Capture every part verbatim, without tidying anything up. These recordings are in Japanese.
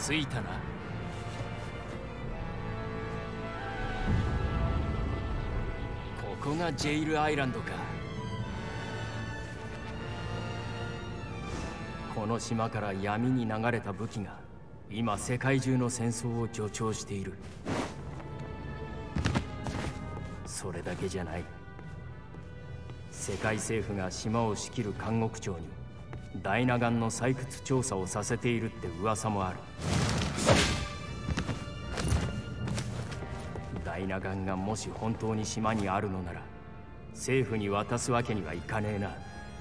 着いたな。ここがジェイルアイランドか。この島から闇に流れた武器が今世界中の戦争を助長している。それだけじゃない。世界政府が島を仕切る監獄長にダイナガンの採掘調査をさせているって噂もある。ダイナガンがもし本当に島にあるのなら政府に渡すわけにはいかねえな。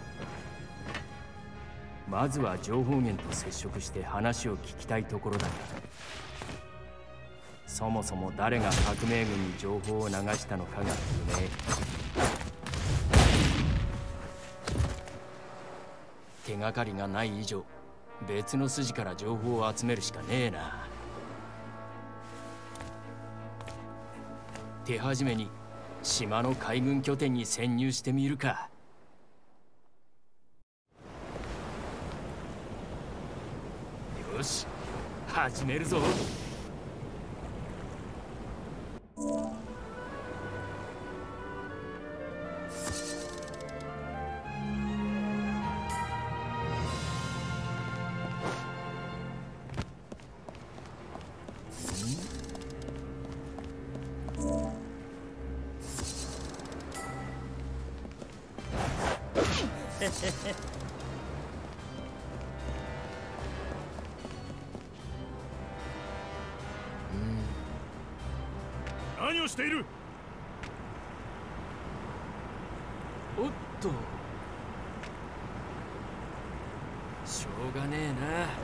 まずは情報源と接触して話を聞きたいところだが、そもそも誰が革命軍に情報を流したのかが不明。手がかりがない以上別の筋から情報を集めるしかねえな。手始めに島の海軍拠点に潜入してみるか。よし、始めるぞ。 何をしている？ おっと、しょうがねえ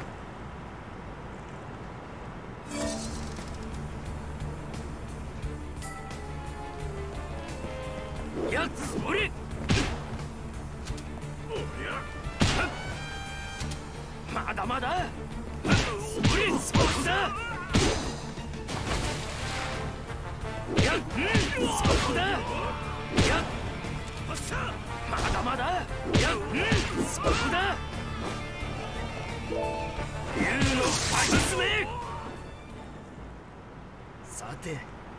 な。やっつおり。まだまだ。それそこだ。やっ、うん、そこだ。やっ、まだまだ。やっ、うん、そこだ。竜の吐き爪。さて。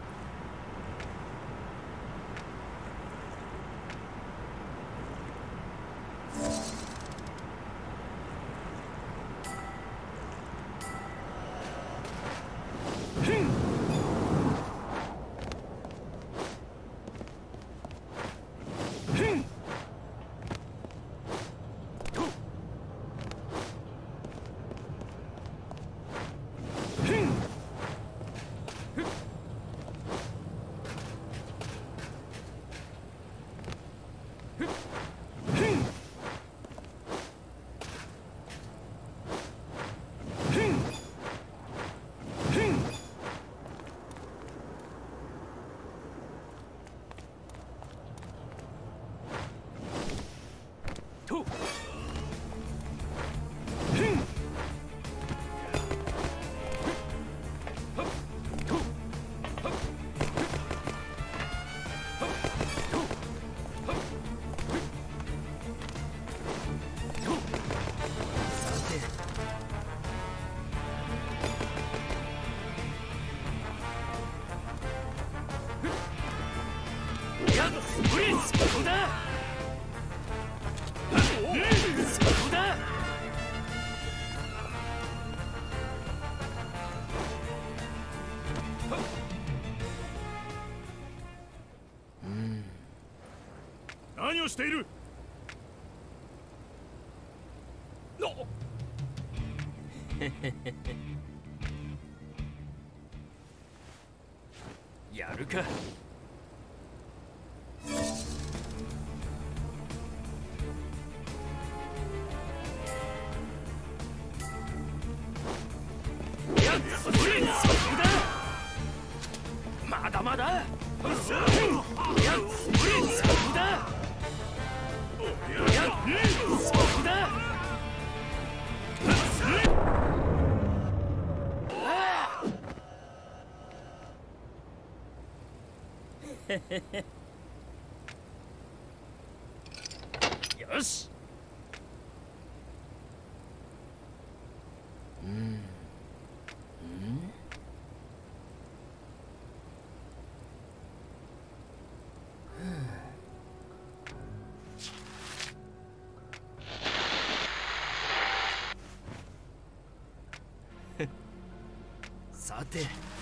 何をしている？ やるか。やっ、それそこだ。まだまだ。やっ、それそこだ。やっ、うん、そこだ。よし。うん。 さて